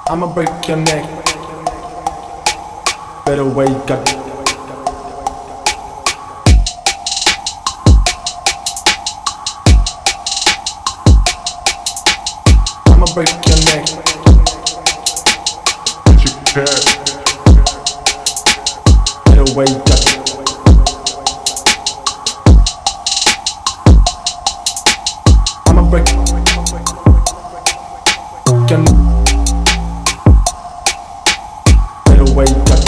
I'ma break your neck. Better wake up. I'ma break your neck. Get your cat. Better wake up. I'ma break your neck. Better wake up.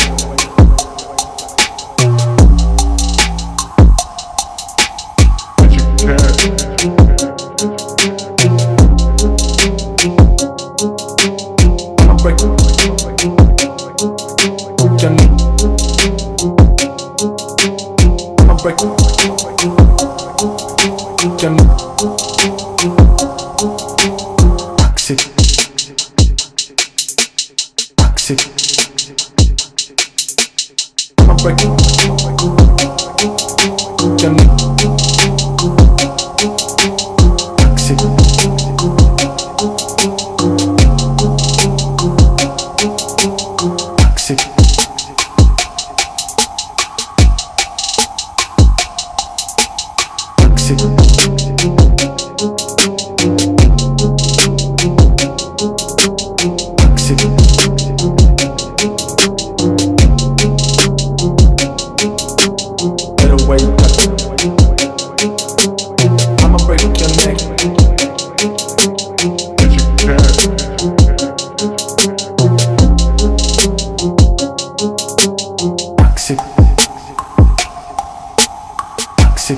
Get your cat. I'ma break your neck. I'ma break your neck. Toxic. Toxic. I'ma break your neck. Toxic. Toxic. Toxic. Toxic. Better wake up. I'ma break your neck. Get your cat. Toxic. Toxic.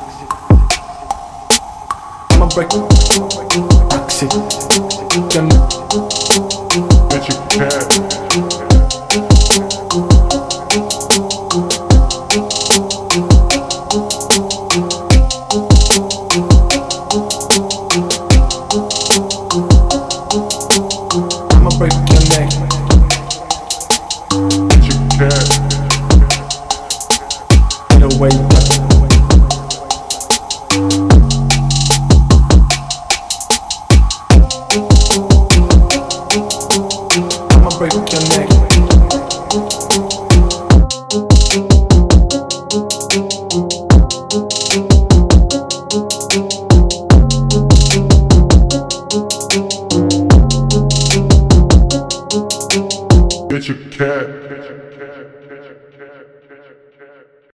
I'ma break toxic. Get your cat.